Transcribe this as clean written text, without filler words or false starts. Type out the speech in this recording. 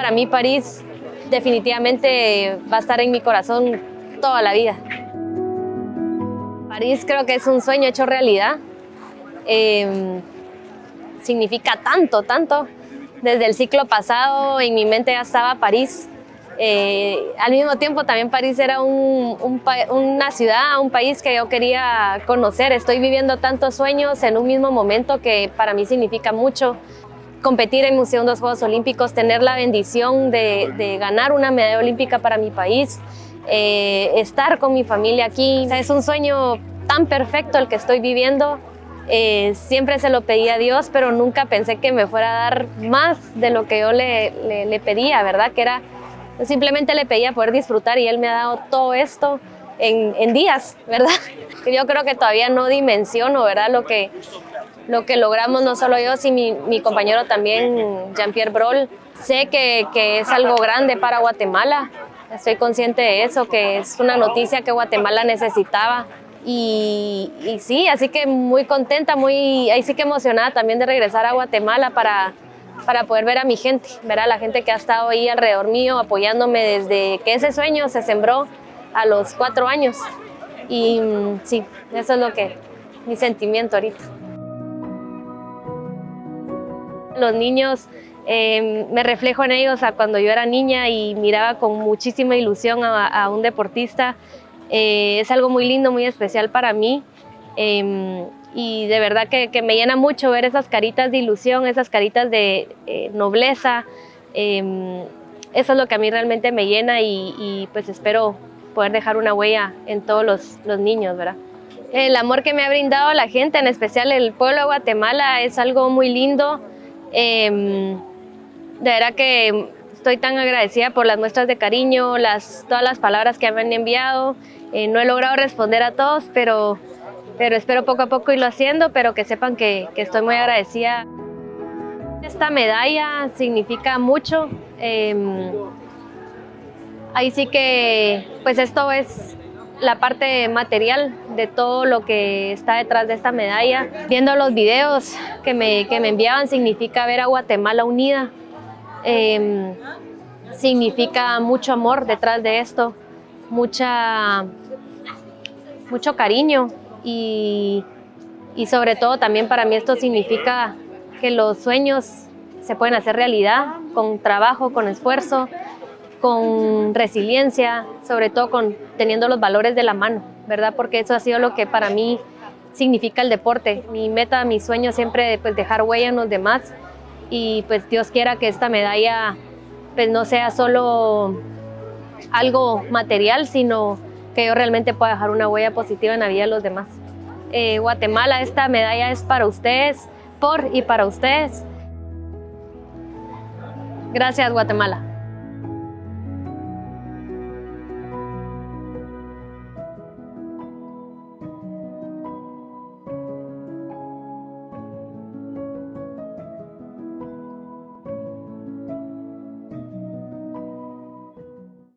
Para mí París definitivamente va a estar en mi corazón toda la vida. París creo que es un sueño hecho realidad. Significa tanto, tanto. Desde el ciclo pasado en mi mente ya estaba París. Al mismo tiempo también París era una ciudad, un país que yo quería conocer. Estoy viviendo tantos sueños en un mismo momento que para mí significa mucho. Competir en un segundo Juegos Olímpicos, tener la bendición de ganar una medalla olímpica para mi país, estar con mi familia aquí. O sea, es un sueño tan perfecto el que estoy viviendo. Siempre se lo pedí a Dios, pero nunca pensé que me fuera a dar más de lo que yo le pedía, ¿verdad? Que era, simplemente le pedía poder disfrutar y Él me ha dado todo esto en días, ¿verdad? Yo creo que todavía no dimensiono, ¿verdad? Lo que logramos, no solo yo, sino mi compañero también, Jean-Pierre Brol. Sé que es algo grande para Guatemala, estoy consciente de eso, que es una noticia que Guatemala necesitaba. Y sí, así que muy contenta, ahí sí que emocionada también de regresar a Guatemala para poder ver a mi gente, ver a la gente que ha estado ahí alrededor mío, apoyándome desde que ese sueño se sembró a los 4 años. Y sí, eso es mi sentimiento ahorita. Los niños, me reflejo en ellos a cuando yo era niña y miraba con muchísima ilusión a un deportista. Es algo muy lindo, muy especial para mí, y de verdad que me llena mucho ver esas caritas de ilusión, esas caritas de nobleza. Eso es lo que a mí realmente me llena y pues espero poder dejar una huella en todos los niños, ¿verdad? El amor que me ha brindado la gente, en especial el pueblo de Guatemala, es algo muy lindo. De verdad que estoy tan agradecida por las muestras de cariño, todas las palabras que me han enviado. No he logrado responder a todos, pero espero poco a poco irlo haciendo, pero que sepan que estoy muy agradecida. Esta medalla significa mucho. Ahí sí que, pues esto es la parte material de todo lo que está detrás de esta medalla. Viendo los videos que me enviaban, significa ver a Guatemala unida. Significa mucho amor detrás de esto, mucho cariño y sobre todo también para mí esto significa que los sueños se pueden hacer realidad con trabajo, con esfuerzo, con resiliencia, sobre todo teniendo los valores de la mano, ¿verdad? Porque eso ha sido lo que para mí significa el deporte. Mi meta, mi sueño siempre pues dejar huella en los demás y pues Dios quiera que esta medalla pues no sea solo algo material, sino que yo realmente pueda dejar una huella positiva en la vida de los demás. Guatemala, esta medalla es para ustedes, por y para ustedes. Gracias, Guatemala.